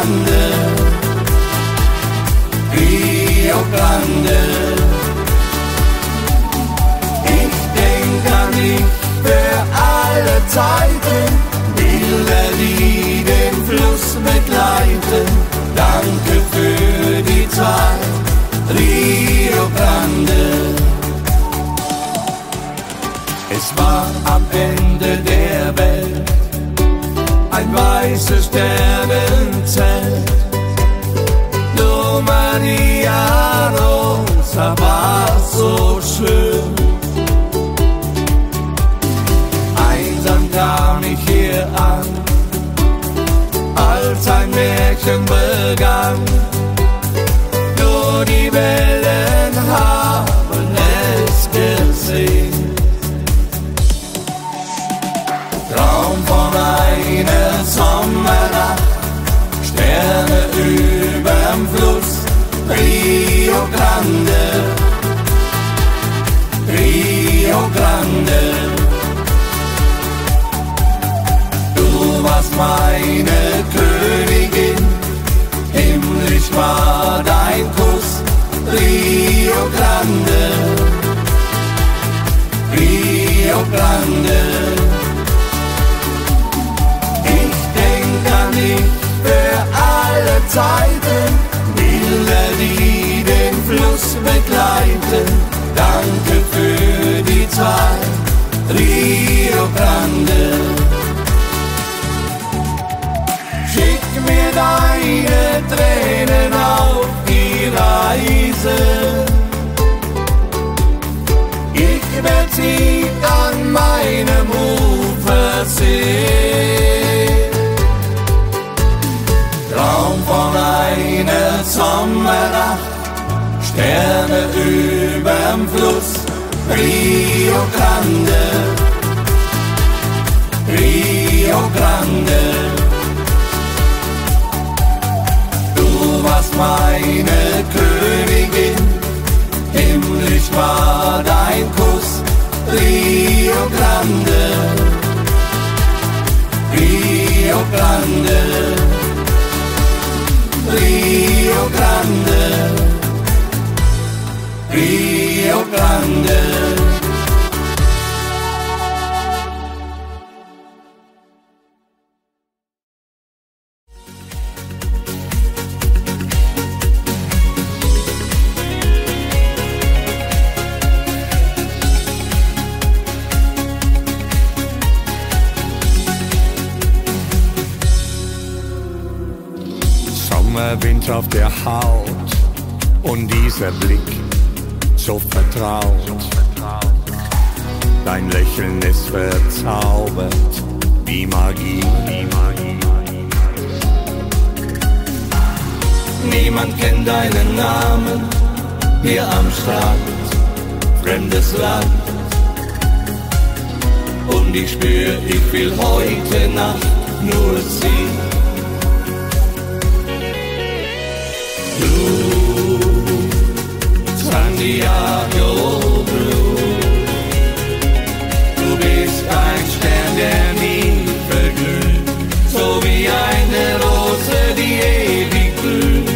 Grande, Rio Grande. Ich denk an dich für alle Zeiten, Bilder, die den Fluss begleiten. Danke für die Zeit, Rio Grande. Es war am Ende der Welt ein weißes Sternenzelt. Nur Maria Rosa war so schön. Einsam kam ich hier an, als ein Märchen begann. Nur die Wellen haben es gesehen. Traum von einer Sommernacht, Sterne überm Fluss, Rio Grande, Rio Grande. Du warst meine Königin, himmlisch war dein Kuss, Rio Grande, Rio Grande. Ich denk an dich für alle Zeiten, Bilder, die den Fluss begleiten. Danke für die Zeit, Rio Grande. Schick mir deine Tränen auf die Reise. Ich werd sie an meinem Ufer sehen. Traum von einer Sommernacht, Sterne überm Fluss, Rio Grande, Rio Grande. Du warst meine Königin, himmlisch war dein Kuss, Rio Grande, Rio Grande, Rio Grande, Rio Grande. Sommerwind auf der Haut und dieser Blick so vertraut. Dein Lächeln ist verzaubert wie Magie. Niemand kennt deinen Namen, hier am Strand, fremdes Land. Und ich spür, ich will heute Nacht nur sie. Santiago Blue, du bist ein Stern, der nie verglüht, so wie eine Rose, die ewig blüht.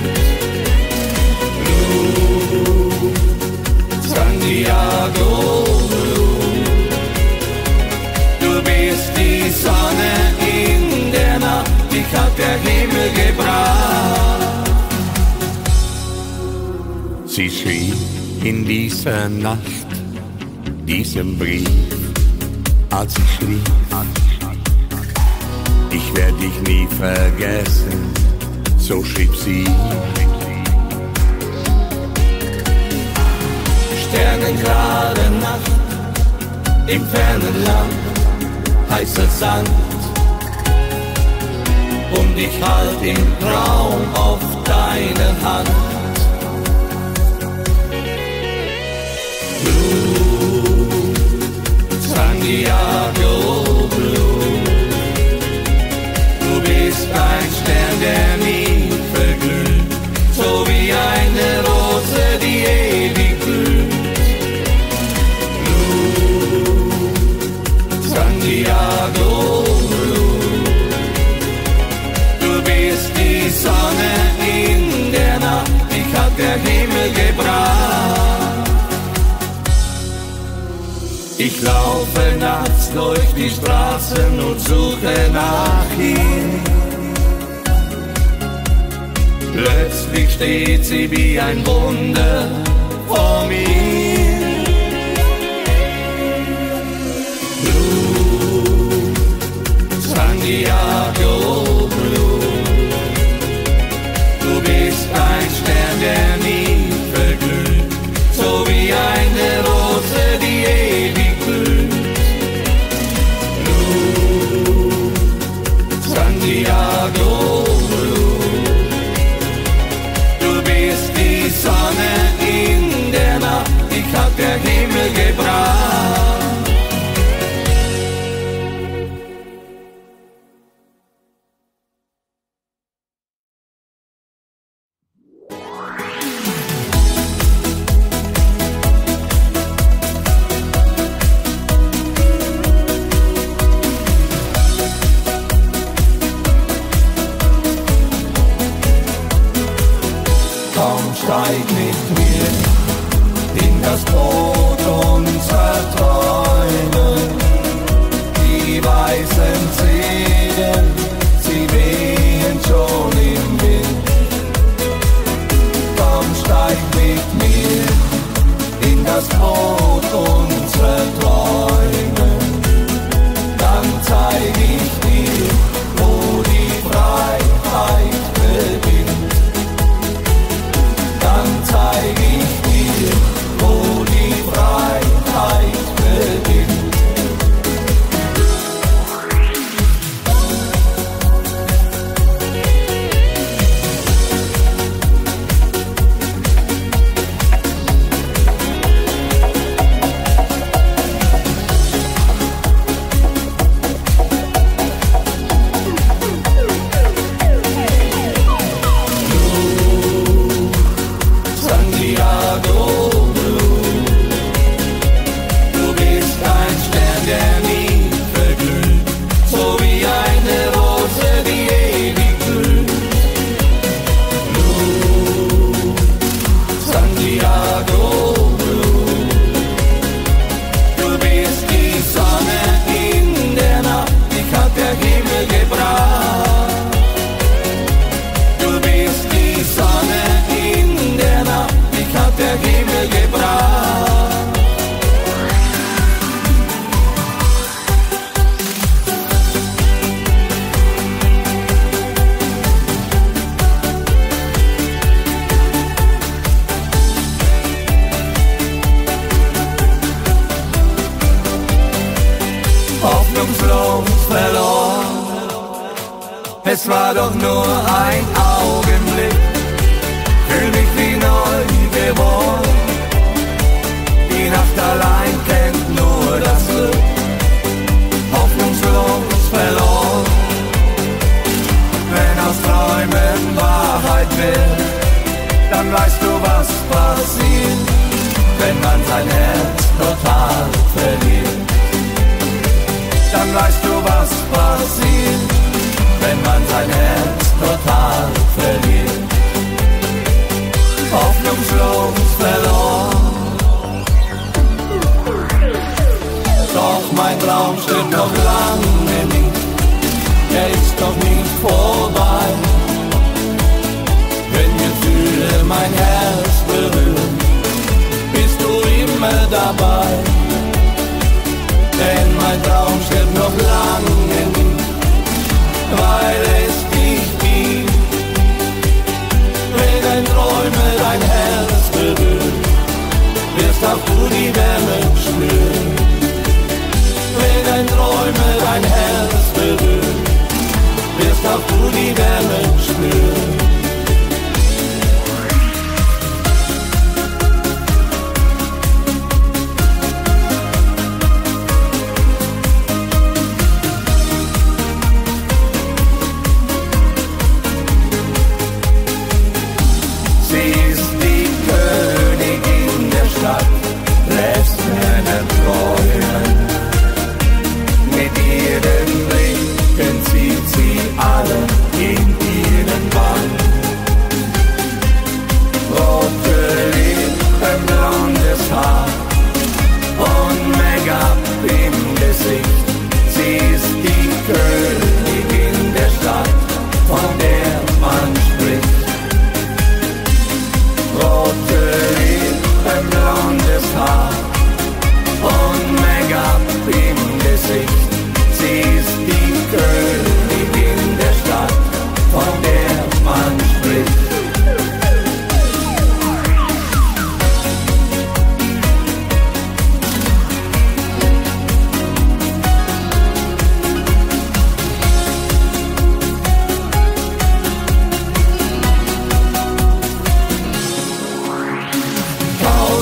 Blue, Santiago Blue, du bist die Sonne in der Nacht, dich hat der Himmel gebracht. Sie schrieb in dieser Nacht diesen Brief, als ich schlief. Ich werd dich nie vergessen, so schrieb sie. Sternenklare Nacht, im fernen Land, heißer Sand. Und ich halt im Traum auf deine Hand. Santiago Blue, du bist ein Stern, der nie verglüht, so wie eine Rose, die ewig blüht. Blue, Santiago Blue, du bist die Sonne Ich laufe nachts durch die Straßen und suche nach ihr. Plötzlich steht sie wie ein Wunder vor mir. Blue, Santiago Blue, du bist ein Stern, der nie verglüht, so wie eine Rose, die ewig blüht. Blue, Santiago Blue, du bist die Sonne in der Nacht, dich hat der Himmel gebracht. Steig mit mir in das Boot unserer Träume. Die weißen Segel, sie wehen schon im Wind. Komm, steig mit mir in das Boot unserer Träume. Dann zeig ich dir, wo die Freiheit beginnt. Dann zeig ich dir, wo die Freiheit beginnt. Es war doch nur ein Augenblick, fühl mich wie neu geboren. Die Nacht allein kennt nur das Glück, hoffnungslos verloren. Wenn aus Träumen Wahrheit wird, dann weißt du, was passiert, wenn man sein Herz total verliert. Dann weißt du, was passiert, wenn man sein Herz total verliert. Hoffnungslos verloren. Doch mein Traum stirbt noch lange nicht, er ist noch nicht vorbei. Wenn Gefühle mein Herz berühren, bist du immer dabei. Denn mein Traum stirbt noch lange nicht, weil es dich gibt. Wenn ein Träumer dein Herz berührt, wirst auch du die Wärme spüren. Wenn ein Träumer dein Herz berührt, wirst auch du die Wärme spüren. Mit ihren Blicken zieht sie alle in ihren Bann.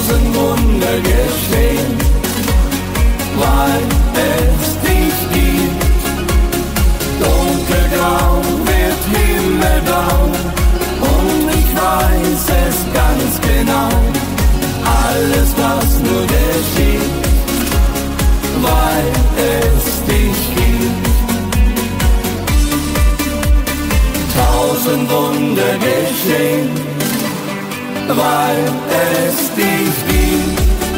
Tausend Wunder geschehen, weil es dich gibt. Dunkelgrau wird himmelblau und ich weiß es ganz genau. Alles, was nur geschieht, weil es dich gibt. Tausend Wunder geschehen, weil es dich gibt.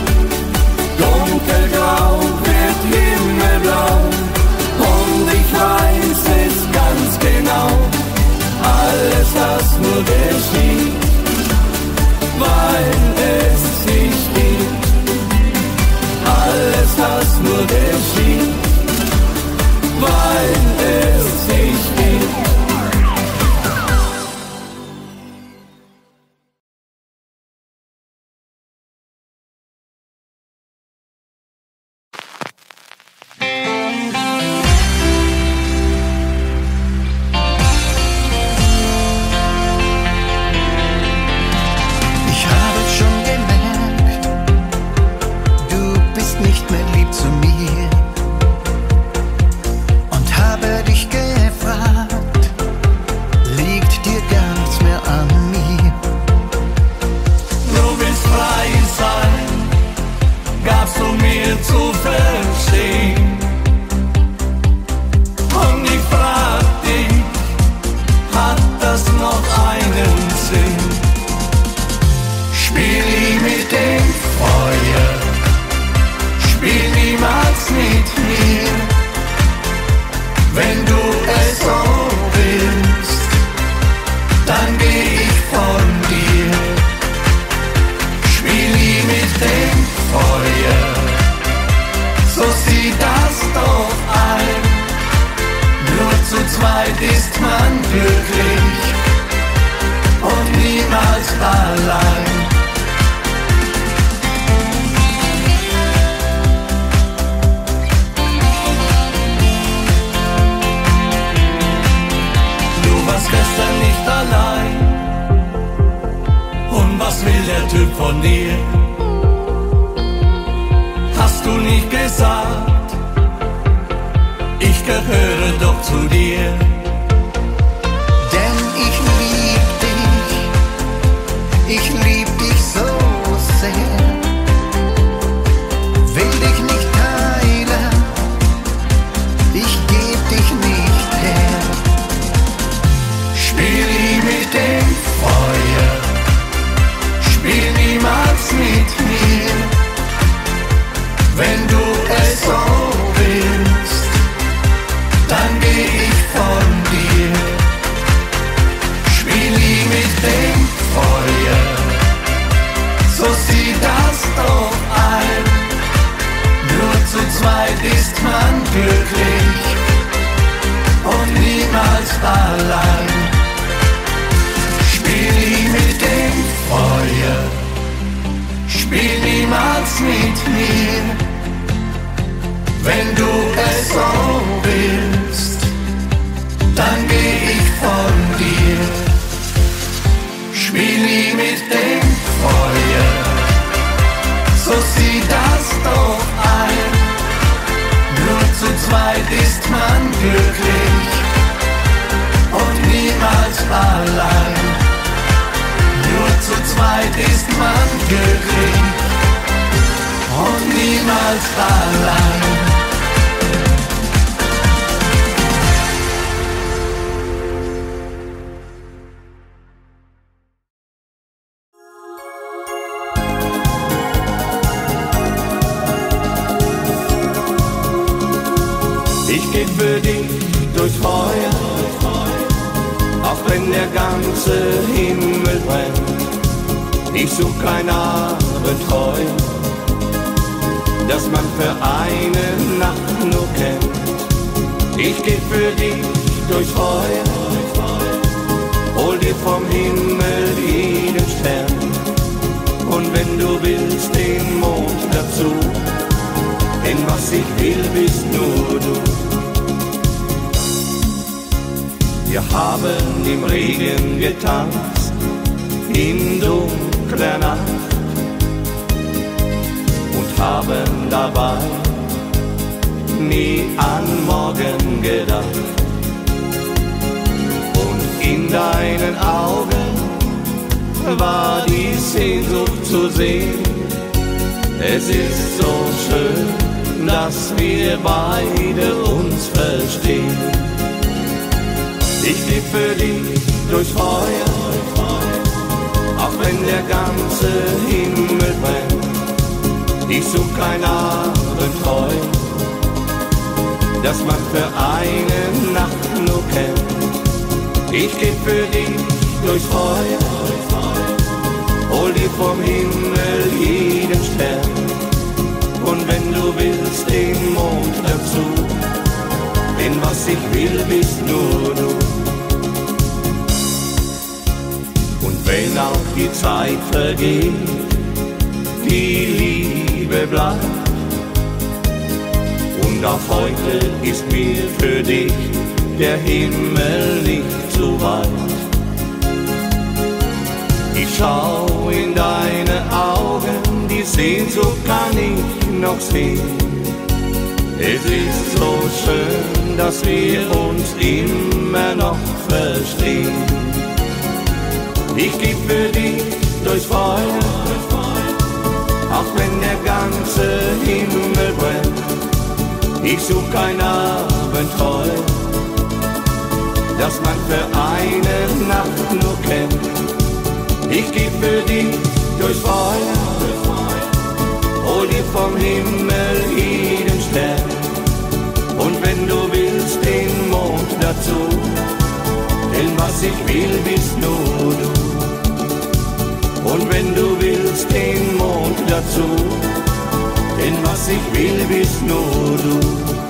Dunkelgrau wird himmelblau und ich weiß es ganz genau. Alles, was nur geschieht, weil es dich gibt. Alles, was nur geschieht, weil es dich gibt. Von dir hast du nicht gesagt, ich gehöre doch zu dir. Denn ich lieb dich so sehr, will dich nicht teilen, ich geb dich nicht her. Spiel nie mit dem Feuer, spiel niemals mit mir, wenn du es so willst, dann geh ich von dir. Spiel nie mit dem Feuer, so sieh das doch ein. Nur zu zweit ist man glücklich und niemals allein. Spiel nie mit dem Feuer, spiel niemals mit mir, wenn du es so willst, dann geh ich von dir. Spiel nie mit dem Feuer, so sieh das doch ein. Nur zu zweit ist man glücklich und niemals allein. Nur zu zweit ist man glücklich und niemals allein. Ich geh für dich durchs Feuer, auch wenn der ganze Himmel brennt. Ich such kein Abenteuer, das man für eine Nacht nur kennt. Ich geh für dich durchs Feuer, hol dir vom Himmel jeden Stern. Und wenn du willst, den Mond dazu, denn was ich will, bist nur du. Wir haben im Regen getanzt, in dunkler Nacht, dabei, nie an morgen gedacht. Und in deinen Augen war die Sehnsucht zu sehen. Es ist so schön, dass wir beide uns verstehen. Ich leb für dich durchs Feuer, auch wenn der ganze Himmel brennt. Ich such kein Abenteuer, das man für eine Nacht nur kennt. Ich geh für dich durchs Feuer, hol dir vom Himmel jeden Stern. Und wenn du willst, den Mond dazu, denn was ich will, bist nur du. Und wenn auch die Zeit vergeht, die Liebe bleibt. Und auch heute ist mir für dich der Himmel nicht zu weit. Ich schau in deine Augen, die Sehnsucht kann ich noch sehen. Es ist so schön, dass wir uns immer noch verstehen. Ich geb für dich durchs Feuer, auch wenn der ganze Himmel brennt. Ich such kein Abenteuer, das man für eine Nacht nur kennt. Ich geb für dich durchs Feuer, hol dir vom Himmel jeden Stern. Und wenn du willst, den Mond dazu, denn was ich will, bist nur du. Und wenn du willst, den Mond dazu, denn was ich will, bist nur du.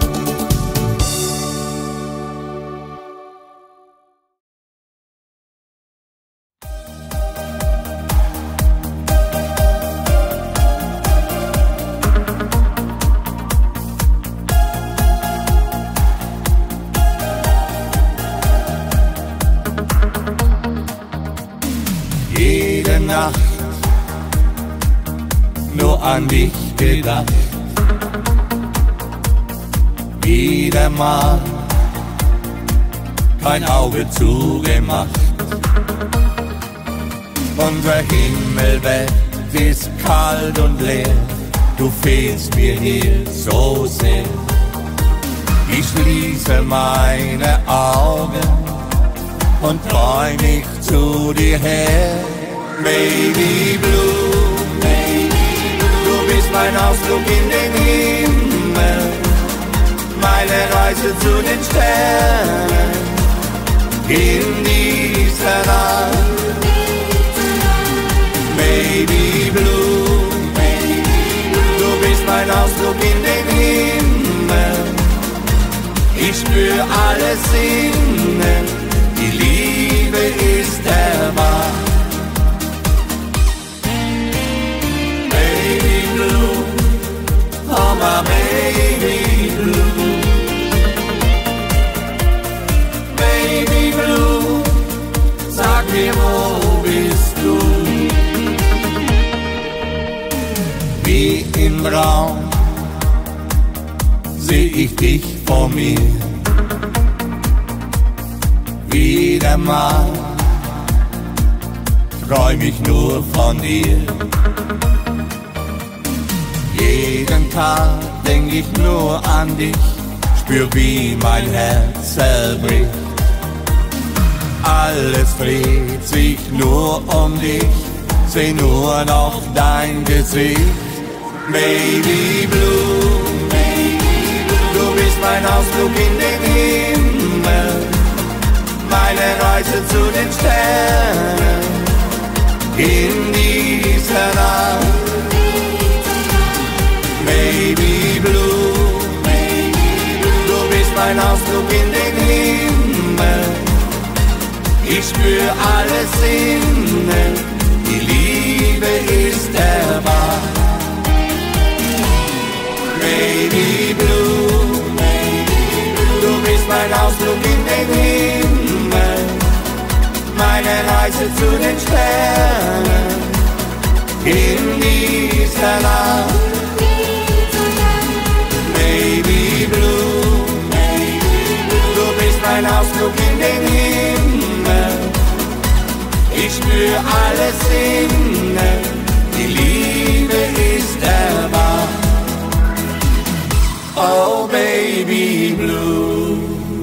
Jede Nacht nur an dich gedacht. Wieder mal kein Auge zugemacht. Unser Himmelbett ist kalt und leer. Du fehlst mir hier so sehr. Ich schließe meine Augen und träum mich zu dir her. Baby Blue, du bist mein Ausflug in den Himmel, meine Reise zu den Sternen, in dieser Nacht. Baby Blue, du bist mein Ausflug in den Himmel, ich spür alles innen, die Liebe ist der Wahr. Baby Blue, oh my Baby Blue. Baby Blue, sag mir, wo bist du? Wie im Traum seh ich dich vor mir. Wieder mal träum ich nur von dir. Jeden Tag denk ich nur an dich, spür wie mein Herz zerbricht. Alles dreht sich nur um dich, seh nur noch dein Gesicht. Baby Blue, du bist mein Ausflug in den Himmel, meine Reise zu den Sternen, in dieser Nacht. Baby Blue, du bist mein Ausflug in den Himmel, ich spür alles innen, die Liebe ist der Wahr. Baby Blue, du bist mein Ausflug in den Himmel, meine Reise zu den Sternen, in dieser Nacht. für alle Sinne, die Liebe ist der Wahr. Oh Baby Blue.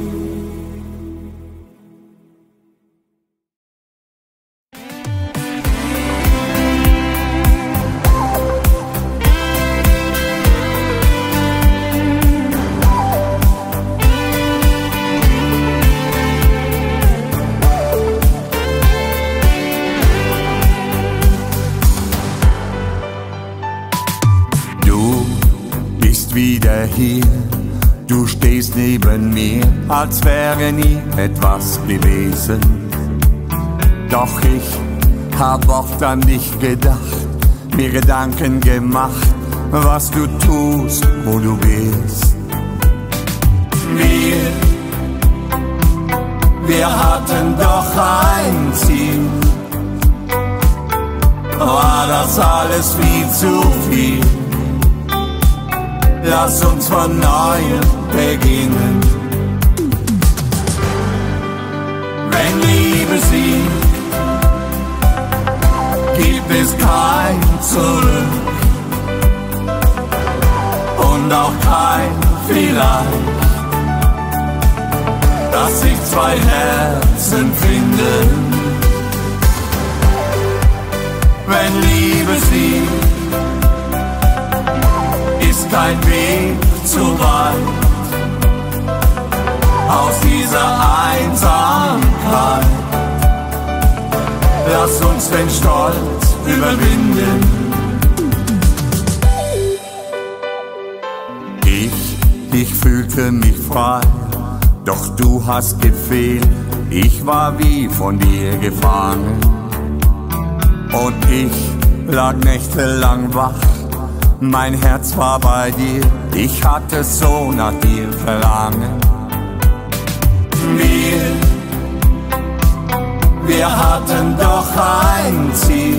Wieder hier, du stehst neben mir, als wäre nie etwas gewesen. Doch ich hab oft an dich gedacht, mir Gedanken gemacht, was du tust, wo du bist. Wir hatten doch ein Ziel, war das alles viel zu viel? Lass uns von neuem beginnen. Wenn Liebe siegt, gibt es kein Zurück und auch kein Vielleicht, dass sich zwei Herzen finden. Wenn Liebe siegt, ist kein Weg zu weit aus dieser Einsamkeit. Lass uns den Stolz überwinden. Ich fühlte mich frei, doch du hast gefehlt. Ich war wie von dir gefangen und ich lag nächtelang wach. Mein Herz war bei dir, ich hatte so nach dir verlangen. Wir hatten doch ein Ziel,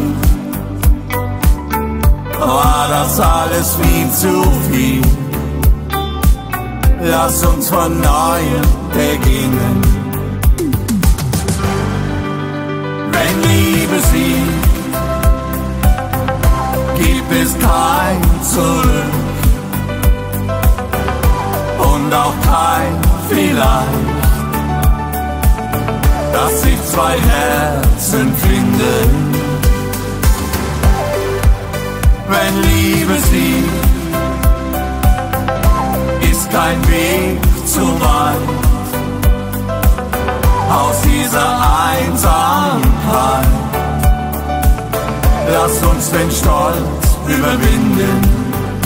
war das alles viel zu viel? Lass uns von neuem beginnen. Wenn Liebe siegt, gibt es kein Zurück und auch kein Vielleicht, dass sich zwei Herzen finden. Wenn Liebe siegt, ist kein Weg zu weit aus dieser Einsamkeit. Lass uns den Stolz überwinden.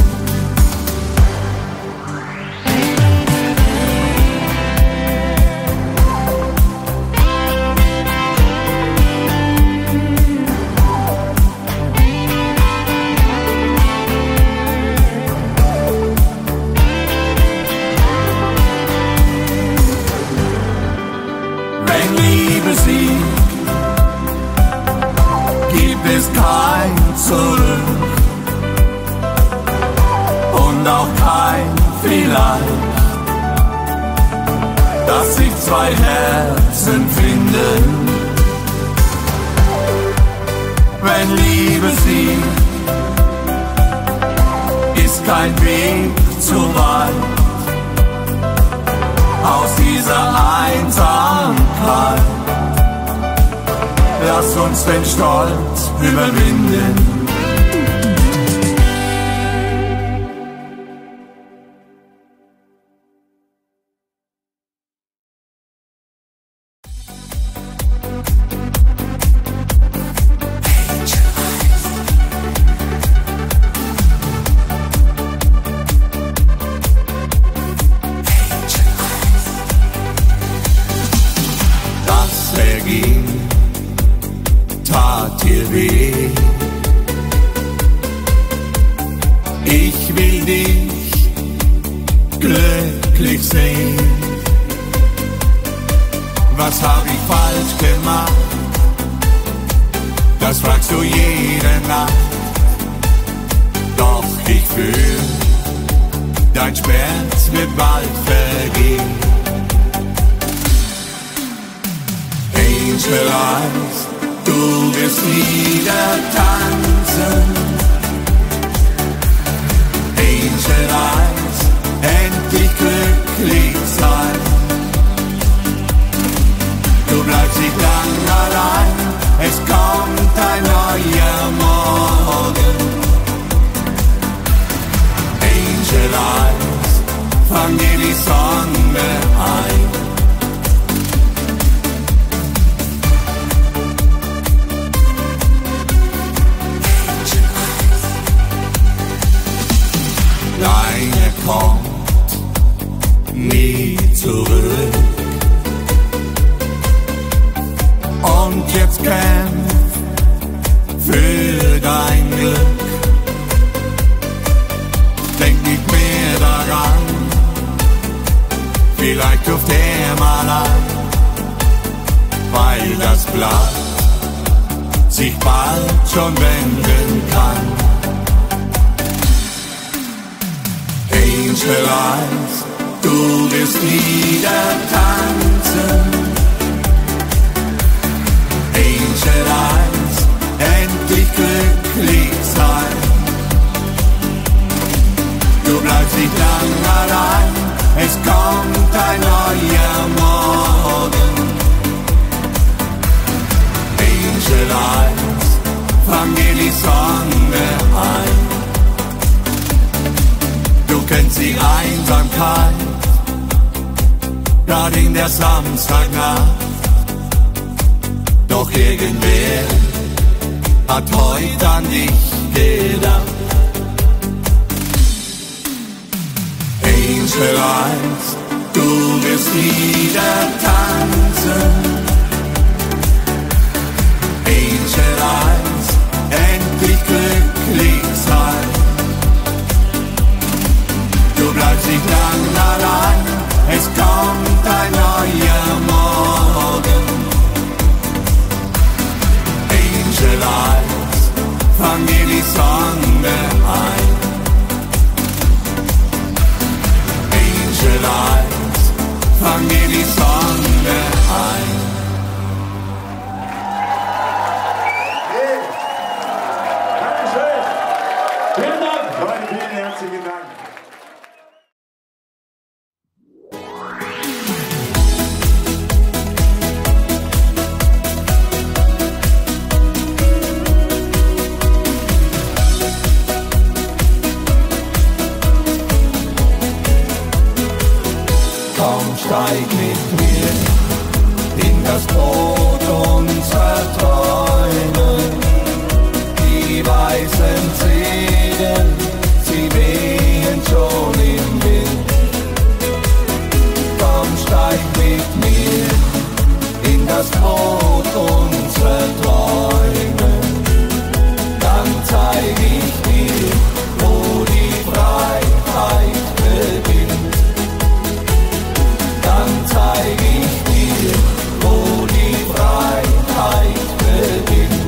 Wenn Liebe siegt, gibt es kein Zurück und auch kein Vielleicht, dass sich zwei Herzen finden. Wenn Liebe siegt, ist kein Weg zu weit aus dieser Einsamkeit. Lass uns den Stolz überwinden. Tat dir weh. Ich will dich glücklich sehen. Was hab ich falsch gemacht? Das fragst du jede Nacht. Doch ich fühl, dein Schmerz wird bald vergehen. Angel Eyes, du du wirst wieder tanzen. Angel Eyes, endlich glücklich sein. Du bleibst nicht lang allein, es kommt ein neuer Morgen. Angel Eyes, fang dir die Sonne ein. Deine kommt nie zurück. Und jetzt kämpf für dein Glück. Denk nicht mehr daran, vielleicht ruft er mal an, weil das Blatt sich bald schon wenden kann. Angel Eyes, du wirst wieder tanzen. Angel Eyes, endlich glücklich sein. Du bleibst nicht lang allein, es kommt ein neuer Morgen. Angel Eyes, fang dir die Sonne ein. Du kennst die Einsamkeit, gerade in der Samstagnacht. Doch irgendwer hat heute an dich gedacht. Angel Eyes, du wirst wieder tanzen. Angel Eyes, endlich glücklich sein. Du bleibst nicht lang allein, es kommt ein neuer Morgen. Angel Eyes, fang dir die Sonne ein. Angel Eyes, fang dir die Sonne ein. Hey. Dankeschön. Vielen Dank. Leute, vielen herzlichen Dank. Steig mit mir in das Boot unserer Träume. Die weißen Segel, sie wehen schon im Wind. Komm, steig mit mir in das Boot unserer Träume. Dann zeig ich dir, wo die Freiheit beginnt. Dann zeig ich dir, wo die Freiheit beginnt.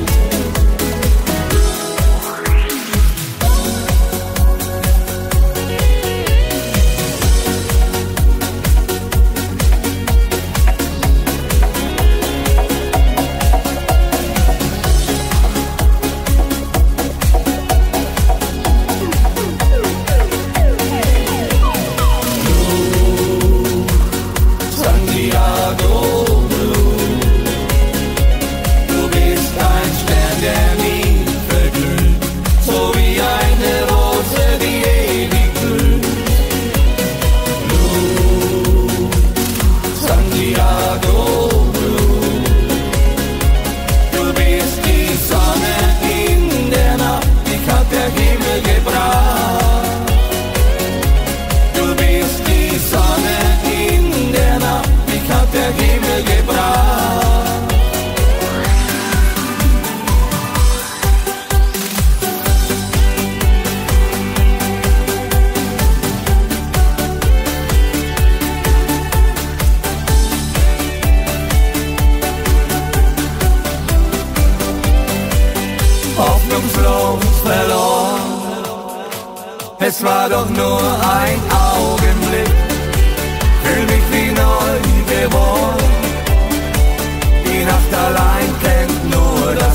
Es war doch nur ein Augenblick, fühl mich wie neu geboren. Die Nacht allein kennt nur das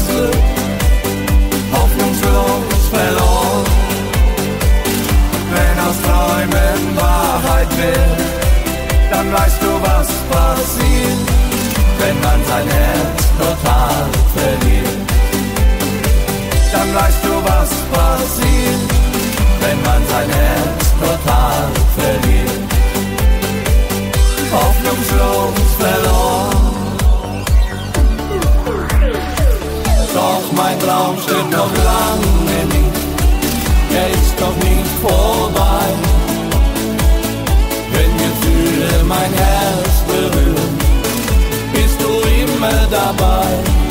passiert, wenn man sein Herz total verliert. Dann weißt du, was passiert, wenn man sein Herz total verliert. Hoffnungslos verloren. Doch mein Traum stirbt noch lange nicht, er ist noch nicht vorbei. Wenn Gefühle mein Herz berühren, bist du immer dabei.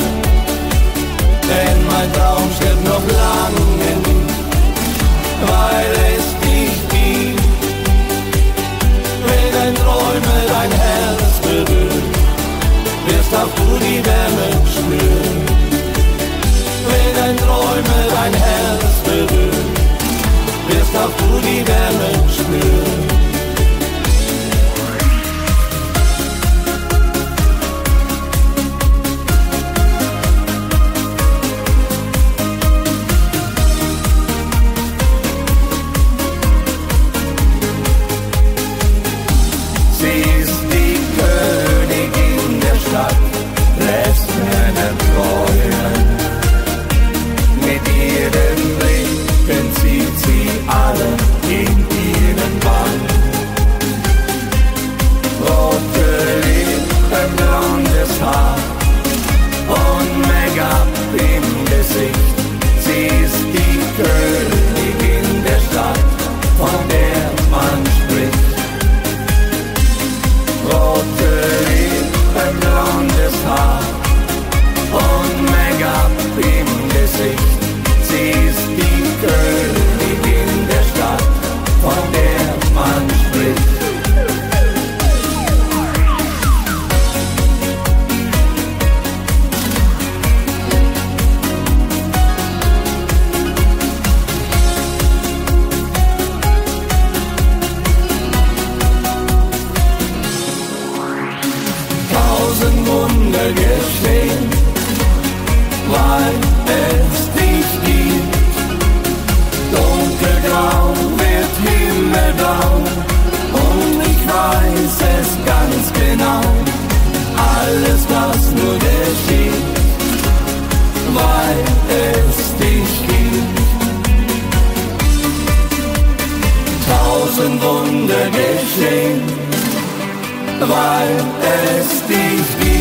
Denn mein Traum stirbt noch lange nicht, weil es dich gibt. Wenn ein Träumer dein Herz berührt, wirst auch du die Wärme spüren. Wenn ein Träumer dein Herz berührt, wirst auch du die Wärme spüren. Sie ist die Königin der Stadt, lässt meine Träume. Mit ihren Blicken zieht sie alle in ihren Bann. Rote Lippen, blondes Haar und Make-up im Gesicht. Sie ist die Königin der Stadt, von der man spricht. Rote Lippen, blondes Haar und Make-up im Gesicht. Sie ist die Königin der Stadt, von der man spricht. Tausend Wunder geschehen, weil es dich gibt. Dunkelgrau wird himmelblau und ich weiß es ganz genau. Alles, was nur geschieht, weil es dich gibt. Tausend Wunder geschehen, weil es dich gibt.